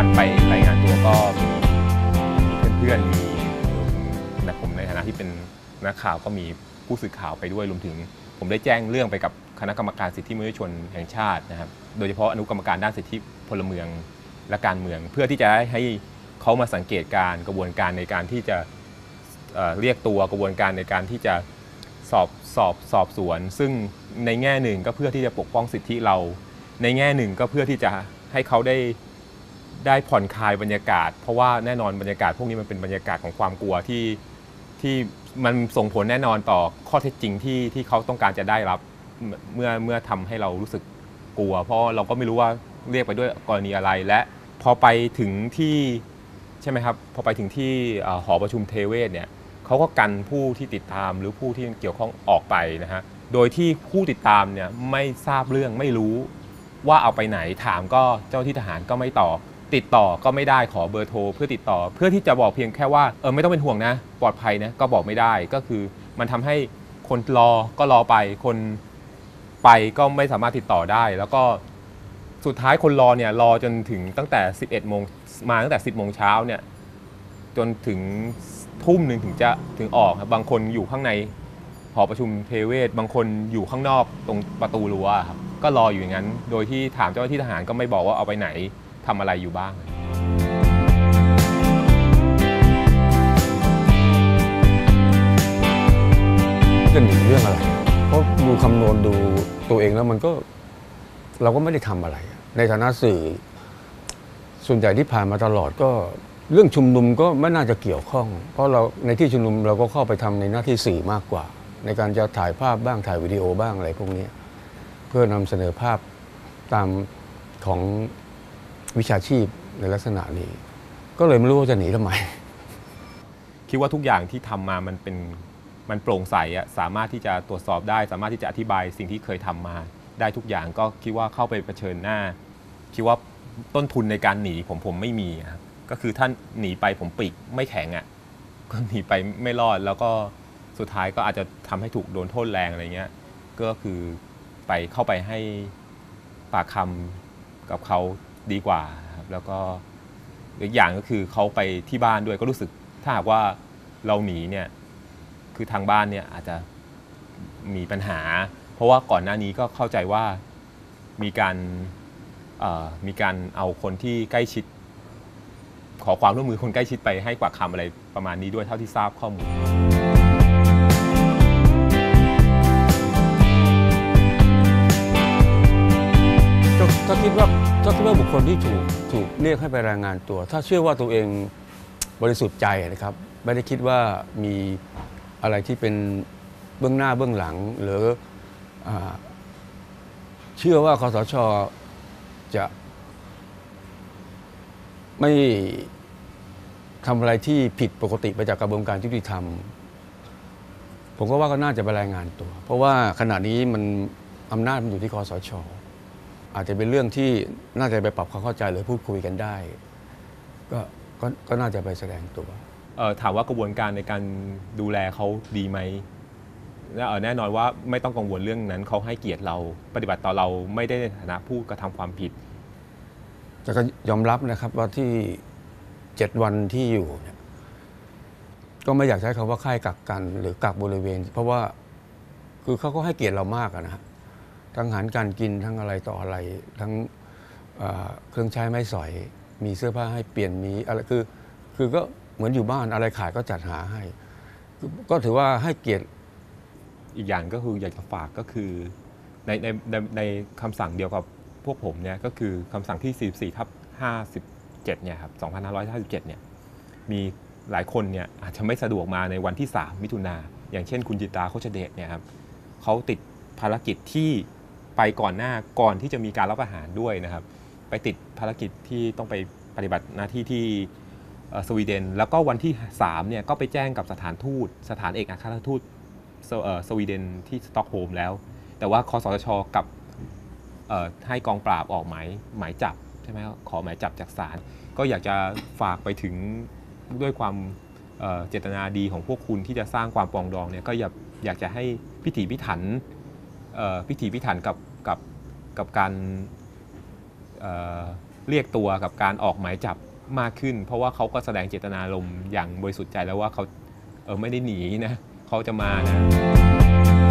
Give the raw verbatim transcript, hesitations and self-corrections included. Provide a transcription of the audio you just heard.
วันไปรายงานตัวก็มีเพื่อนๆมีนะผมในฐานะที่เป็นนักข่าวก็มีผู้สื่อข่าวไปด้วยรวมถึงผมได้แจ้งเรื่องไปกับคณะกรรมการสิทธิมนุษยชนแห่งชาตินะครับโดยเฉพาะอนุกรรมการด้านสิทธิพลเมืองและการเมืองเพื่อที่จะให้เขามาสังเกตการกระบวนการในการที่จะเอ่อเรียกตัวกระบวนการในการที่จะสอบสอบสอบสวนซึ่งในแง่หนึ่งก็เพื่อที่จะปกป้องสิทธิเราในแง่หนึ่งก็เพื่อที่จะให้เขาได้ได้ผ่อนคลายบรรยากาศเพราะว่าแน่นอนบรรยากาศพวกนี้มันเป็นบรรยากาศของความกลัวที่ที่มันส่งผลแน่นอนต่อข้อเท็จจริงที่ที่เขาต้องการจะได้รับเมื่อเมื่อทำให้เรารู้สึกกลัวเพราะเราก็ไม่รู้ว่าเรียกไปด้วยกรณีอะไรและพอไปถึงที่ใช่ไหมครับพอไปถึงที่หอประชุมเทเวศเนี่ยเขาก็กันผู้ที่ติดตามหรือผู้ที่เกี่ยวข้องออกไปนะฮะโดยที่ผู้ติดตามเนี่ยไม่ทราบเรื่องไม่รู้ว่าเอาไปไหนถามก็เจ้าที่ทหารก็ไม่ตอบติดต่อก็ไม่ได้ขอเบอร์โทรเพื่อติดต่อเพื่อที่จะบอกเพียงแค่ว่าเออไม่ต้องเป็นห่วงนะปลอดภัยนะก็บอกไม่ได้ก็คือมันทำให้คนรอก็รอไปคนไปก็ไม่สามารถติดต่อได้แล้วก็สุดท้ายคนรอเนี่ยรอจนถึงตั้งแต่สิบเอ็ดโมงมาตั้งแต่สิบโมงเช้าเนี่ยจนถึงทุ่มหนึ่งถึงจะถึงออกครับบางคนอยู่ข้างในหอประชุมเทเวศบางคนอยู่ข้างนอกตรงประตูรั้วครับก็รออยู่อย่างนั้นโดยที่ถามเจ้าหน้าที่ทหารก็ไม่บอกว่าเอาไปไหนทำอะไรอยู่บ้างจะหนีเรื่องอะไรเพราะดูคำนวณดูตัวเองแล้วมันก็เราก็ไม่ได้ทำอะไรในฐานะสื่อส่วนใหญ่ที่ผ่านมาตลอดก็เรื่องชุมนุมก็ไม่น่าจะเกี่ยวข้องเพราะเราในที่ชุมนุมเราก็เข้าไปทำในหน้าที่สื่อมากกว่าในการจะถ่ายภาพบ้างถ่ายวิดีโอบ้างอะไรพวกนี้เพื่อนำเสนอภาพตามของวิชาชีพในลักษณะนี้ก็เลยไม่รู้ว่าจะหนีทำไมคิดว่าทุกอย่างที่ทำมามันเป็นมันโปร่งใสอะสามารถที่จะตรวจสอบได้สามารถที่จะอธิบายสิ่งที่เคยทำมาได้ทุกอย่างก็คิดว่าเข้าไปเผชิญหน้าคิดว่าต้นทุนในการหนีผมผมไม่มีครับก็คือท่านหนีไปผมปีกไม่แข็งอ่ะก็หนีไปไม่รอดแล้วก็สุดท้ายก็อาจจะทำให้ถูกโดนโทษแรงอะไรเงี้ยก็คือไปเข้าไปให้ปากคำกับเขาดีกว่าครับแล้วก็อีกอย่างก็คือเขาไปที่บ้านด้วยก็รู้สึกถ้าหากว่าเราหนีเนี่ยคือทางบ้านเนี่ยอาจจะมีปัญหาเพราะว่าก่อนหน้านี้ก็เข้าใจว่ามีการมีการเอาคนที่ใกล้ชิดขอความร่วมมือคนใกล้ชิดไปให้ปากคำอะไรประมาณนี้ด้วยเท่าที่ทราบข้อมูลถ้าคิดว่าถ้าคิดว่าบุคคลที่ถูกถูกเรียกให้ไปรายงานตัวถ้าเชื่อว่าตัวเองบริสุทธิ์ใจนะครับไม่ได้คิดว่ามีอะไรที่เป็นเบื้องหน้าเบื้องหลังหรือเชื่อว่าคสช.จะไม่ทำอะไรที่ผิดปกติไปจากกระบวนการยุติธรรมผมก็ว่าก็น่าจะไปรายงานตัวเพราะว่าขณะนี้มันอำนาจมันอยู่ที่คสช.อาจจะเป็นเรื่องที่น่าจะไปปรับความเข้าใจหรือพูดคุยกันได้ก็ก็ก็น่าจะไปแสดงตัวเอ่อถามว่ากระบวนการในการดูแลเขาดีไหมแน่นอนว่าไม่ต้องกังวลเรื่องนั้นเขาให้เกียรติเราปฏิบัติต่อเราไม่ได้ในฐานะผู้กระทำความผิดแต่ก็ยอมรับนะครับว่าที่เจ็ดวันที่อยู่เนี่ยก็ไม่อยากใช้คำว่าค่ายกักกันหรือกักบริเวณเพราะว่าคือเขาก็ให้เกียรติเรามากนะฮะทั้งอาหารการกินทั้งอะไรต่ออะไรทั้งเครื่องใช้ไม้สอยมีเสื้อผ้าให้เปลี่ยนมีอะไรคือคือก็เหมือนอยู่บ้านอะไรขาดก็จัดหาให้ก็ถือว่าให้เกียรติอีกอย่างก็คืออยากจะฝากก็คือในในในในคำสั่งเดียวกับพวกผมเนี่ยก็คือคำสั่งที่สี่สิบสี่ทับห้าสิบเจ็ดเนี่ยครับสองพันห้าร้อยห้าสิบเจ็ดเนี่ยมีหลายคนเนี่ยอาจจะไม่สะดวกมาในวันที่สามมิถุนาอย่างเช่นคุณจิตราโคชเดชเนี่ยครับเขาติดภารกิจที่ไปก่อนหน้าก่อนที่จะมีการรับอาหารด้วยนะครับไปติดภารกิจที่ต้องไปปฏิบัติหน้าที่ที่สวีเดนแล้วก็วันที่สามเนี่ยก็ไปแจ้งกับสถานทูตสถานเอกอัครราชทูตสวีเดนที่สต็อกโฮล์มแล้วแต่ว่าคสช.กับให้กองปราบออกหมายหมายจับใช่ไหมขอหมายจับจากศาลก็อยากจะฝากไปถึงด้วยความเจตนาดีของพวกคุณที่จะสร้างความปรองดองเนี่ยก็อยากอยากจะให้พิถีพิถันพิถีพิถันกับกับกับการเรียกตัวกับการออกหมายจับมากขึ้น เพราะว่าเขาก็แสดงเจตนารมณ์อย่างบริสุทธิ์ใจแล้วว่าเขาเออไม่ได้หนีนะเขาจะมานะ